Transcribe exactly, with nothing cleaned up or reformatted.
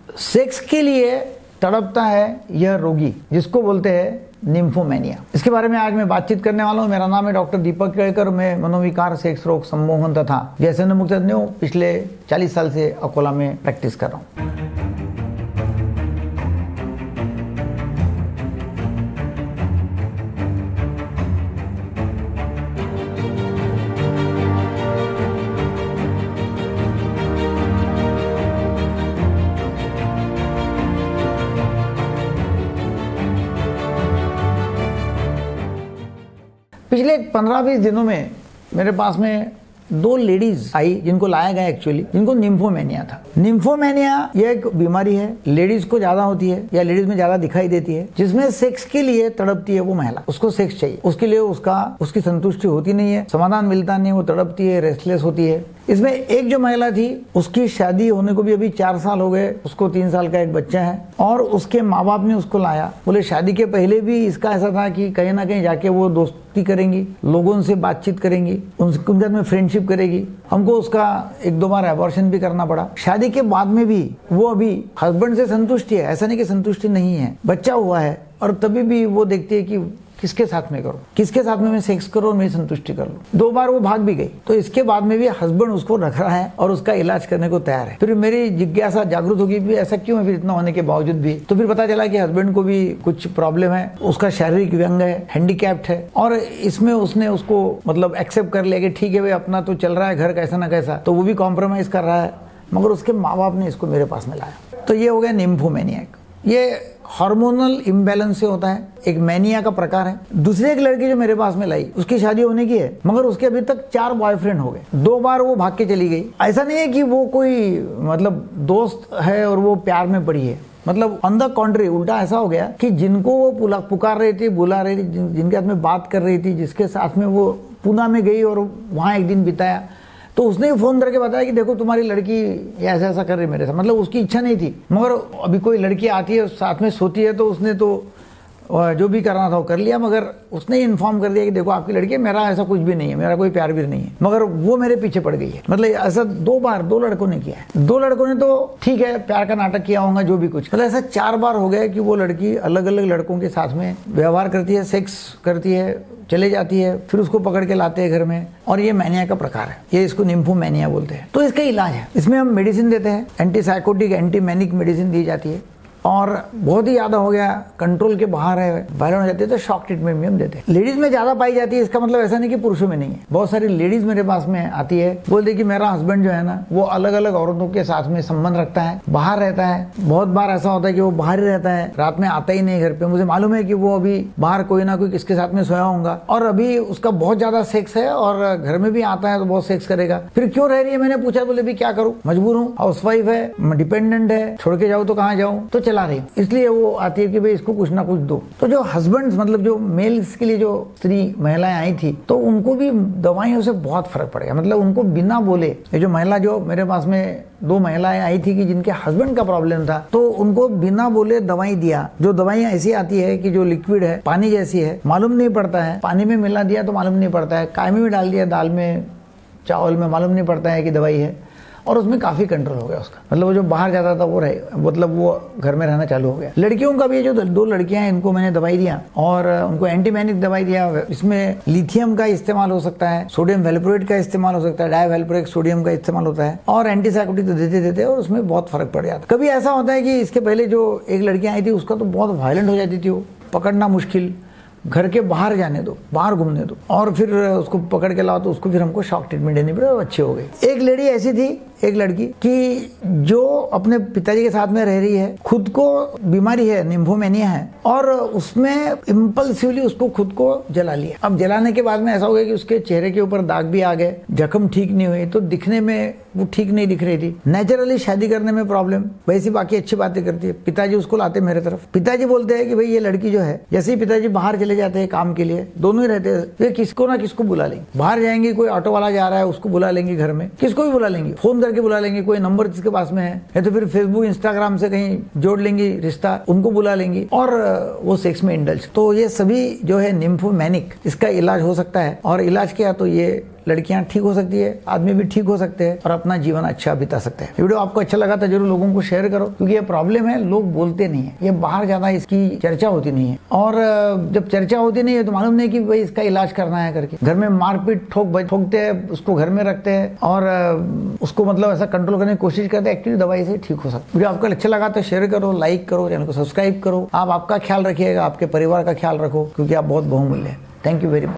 Sex के लिए तड़पता है यह रोगी, जिसको बोलते हैं निम्फोमेनिया। इसके बारे में आज मैं बातचीत करने वाला हूँ। मेरा नाम है डॉक्टर दीपक केळकर। मैं मनोविकार, सेक्स रोग, सम्मोहन तथा व्यसन मुक्त तज्ञ हूँ। पिछले चालीस साल से अकोला में प्रैक्टिस कर रहा हूँ। पिछले पंद्रह बीस दिनों में मेरे पास में दो लेडीज आई जिनको लाया गया एक्चुअली, जिनको निम्फोमेनिया था। निम्फोमेनिया यह एक बीमारी है, लेडीज को ज्यादा होती है या लेडीज में ज्यादा दिखाई देती है, जिसमें सेक्स के लिए तड़पती है वो महिला। उसको सेक्स चाहिए, उसके लिए उसका उसकी संतुष्टि होती नहीं है, समाधान मिलता नहीं है, वो तड़पती है, रेस्टलेस होती है। इसमें एक जो महिला थी उसकी शादी होने को भी अभी चार साल हो गए, उसको तीन साल का एक बच्चा है और उसके माँ बाप ने उसको लाया। बोले शादी के पहले भी इसका ऐसा था कि कहीं ना कहीं जाके वो दोस्ती करेंगी, लोगों से बातचीत करेंगी, उनके साथ में फ्रेंडशिप करेगी। हमको उसका एक दो बार अबॉर्शन भी करना पड़ा। शादी के बाद में भी वो अभी हस्बैंड से संतुष्टि है, ऐसा नहीं कि संतुष्टि नहीं है, बच्चा हुआ है और तभी भी वो देखती है कि किसके साथ में करूं, किसके साथ में मैं सेक्स करूं और मेरी संतुष्टि कर लूं। दो बार वो भाग भी गई, तो इसके बाद में भी हस्बैंड उसको रख रहा है और उसका इलाज करने को तैयार है। फिर मेरी जिज्ञासा जागृत होगी भी ऐसा क्यों है फिर इतना होने के बावजूद भी। तो फिर पता चला कि हस्बैंड को भी कुछ प्रॉब्लम है, उसका शारीरिक व्यंग है, हैंडीकैप्ड है और इसमें उसने उसको मतलब एक्सेप्ट कर लिया कि ठीक है भाई अपना तो चल रहा है घर कैसा ना कैसा, तो वो भी कॉम्प्रोमाइज कर रहा है, मगर उसके माँ बाप ने इसको मेरे पास में लाया। तो ये हो गया निम्फोमेनिया। ये हार्मोनल इम्बैलेंस से होता है, एक मैनिया का प्रकार है। दूसरी एक लड़की जो मेरे पास में लाई, उसकी शादी होने की है, मगर उसके अभी तक चार बॉयफ्रेंड हो गए, दो बार वो भाग के चली गई। ऐसा नहीं है कि वो कोई मतलब दोस्त है और वो प्यार में पड़ी है, मतलब ऑन द कॉन्ट्री उल्टा ऐसा हो गया कि जिनको वो पुकार रही थी, बुला रही थी, जिन, जिनके साथ में बात कर रही थी, जिसके साथ में वो पूना में गई और वहां एक दिन बिताया, तो उसने फोन करके बताया कि देखो तुम्हारी लड़की ऐसा ऐसा कर रही मेरे साथ। मतलब उसकी इच्छा नहीं थी, मगर अभी कोई लड़की आती है साथ में सोती है तो उसने तो जो भी करना था वो कर लिया, मगर उसने इन्फॉर्म कर दिया कि देखो आपकी लड़की, मेरा ऐसा कुछ भी नहीं है, मेरा कोई प्यार भी नहीं है, मगर वो मेरे पीछे पड़ गई है। मतलब ऐसा दो बार दो लड़कों ने किया है। दो लड़कों ने तो ठीक है प्यार का नाटक किया होगा जो भी कुछ, मतलब ऐसा चार बार हो गया कि वो लड़की अलग अलग लड़कों के साथ में व्यवहार करती है, सेक्स करती है, चले जाती है, फिर उसको पकड़ के लाते हैं घर में। और ये मैनिया का प्रकार है, ये इसको निम्फोमेनिया बोलते हैं। तो इसका इलाज है, इसमें हम मेडिसिन देते हैं, anti psychotic, anti manic medicine दी जाती है। और बहुत ही ज्यादा हो गया, कंट्रोल के बाहर है, वायलेंट हो जाती है तो शॉक ट्रीटमेंट भी हम देते हैं। लेडीज में ज्यादा पाई जाती है, इसका मतलब ऐसा नहीं कि पुरुषों में नहीं है। बहुत सारी लेडीज मेरे पास में आती है, बोलते कि मेरा हस्बैंड जो है ना वो अलग अलग औरतों के साथ में संबंध रखता है, बाहर रहता है। बहुत बार ऐसा होता है कि वो बाहर ही रहता है, रात में आता ही नहीं घर पे। मुझे मालूम है कि वो अभी बाहर कोई ना कोई किसके साथ में सोया होगा और अभी उसका बहुत ज्यादा सेक्स है और घर में भी आता है तो बहुत सेक्स करेगा। फिर क्यों रह रही है मैंने पूछा, बोले भी क्या करूँ, मजबूर हूँ, हाउसवाइफ है, डिपेंडेंट है, छोड़ के जाऊँ तो कहाँ जाऊँ, तो चला रही हूँ। इसलिए वो आती है कि भाई इसको कुछ ना कुछ दो। तो जो हस्बैंड्स मतलब जो मेल्स के लिए जो स्त्री महिलाएं आई थी, तो उनको भी दवाइयों से बहुत फर्क पड़ेगा। मतलब उनको बिना बोले, ये जो महिला जो मेरे पास में दो महिलाएं आई थी कि जिनके हस्बैंड का प्रॉब्लम था, तो उनको बिना बोले दवाई दिया। जो दवाइयां ऐसी आती है कि जो लिक्विड है, पानी जैसी है, मालूम नहीं पड़ता है, पानी में मिला दिया तो मालूम नहीं पड़ता है, कायमे में डाल दिया, दाल में, चावल में, मालूम नहीं पड़ता है कि दवाई है। और उसमें काफी कंट्रोल हो गया उसका, मतलब वो जो बाहर जाता था वो रहे, मतलब वो घर में रहना चालू हो गया। लड़कियों का भी, जो दो लड़कियां हैं इनको मैंने दवाई दिया और उनको एंटीमैनिक दवाई दिया। इसमें लिथियम का इस्तेमाल हो सकता है, सोडियम वैल्प्रोएट का इस्तेमाल हो सकता है, डाइवैल्प्रोएट सोडियम का इस्तेमाल होता है और एंटीसाइकोटिक तो देते देते और उसमें बहुत फर्क पड़ जाता। कभी ऐसा होता है कि इसके पहले जो एक लड़कियां आई थी उसका तो बहुत वायलेंट हो जाती थी, वो पकड़ना मुश्किल, घर के बाहर जाने दो, बाहर घूमने दो, और फिर उसको पकड़ के लाओ तो उसको फिर हमको शॉक ट्रीटमेंट देनी पड़ी, अच्छी हो गई। एक लेडी ऐसी थी, एक लड़की कि जो अपने पिताजी के साथ में रह रही है, खुद को बीमारी है, निम्फोमेनिया है, और उसमें इम्पल्सिवली उसको खुद को जला लिया। अब जलाने के बाद में ऐसा हो गया कि उसके चेहरे के ऊपर दाग भी आ गए, जख्म ठीक नहीं हुई, तो दिखने में वो ठीक नहीं दिख रही थी। नेचुरली शादी करने में प्रॉब्लम, वैसी बाकी अच्छी बातें करती है। पिताजी उसको लाते मेरे तरफ, पिताजी बोलते हैं कि भाई ये लड़की जो है, जैसे ही पिताजी बाहर चले जाते हैं काम के लिए, दोनों ही रहते हैं, वे किसको ना किसको बुला लेंगे। बाहर जाएंगे, कोई ऑटो वाला जा रहा है उसको बुला लेंगे, घर में किसको भी बुला लेंगे, फोन करके बुला लेंगे, कोई नंबर जिसके पास में है, या तो फिर फेसबुक इंस्टाग्राम से कहीं जोड़ लेंगे रिश्ता, उनको बुला लेंगे और वो सेक्स में इंडल्ज। तो ये सभी जो है निम्फोमेनिक, इसका इलाज हो सकता है। और इलाज क्या, तो ये लड़कियां ठीक हो सकती है, आदमी भी ठीक हो सकते हैं और अपना जीवन अच्छा बिता सकते हैं। वीडियो आपको अच्छा लगा तो जरूर लोगों को शेयर करो, क्योंकि ये प्रॉब्लम है, लोग बोलते नहीं है, ये बाहर ज्यादा इसकी चर्चा होती नहीं है। और जब चर्चा होती नहीं है तो मालूम नहीं कि भाई इसका इलाज करना है करके घर में मारपीट ठोक ठोकते हैं, उसको घर में रखते हैं और उसको मतलब ऐसा कंट्रोल करने की कोशिश करते हैं। एक्चुअली दवाई से ठीक हो सकता है। वीडियो आपको अच्छा लगा तो शेयर करो, लाइक करो, चैनल को सब्सक्राइब करो। आप आपका ख्याल रखिएगा, आपके परिवार का ख्याल रखो, क्योंकि आप बहुत बहुमूल्य हैं। Thank you very much.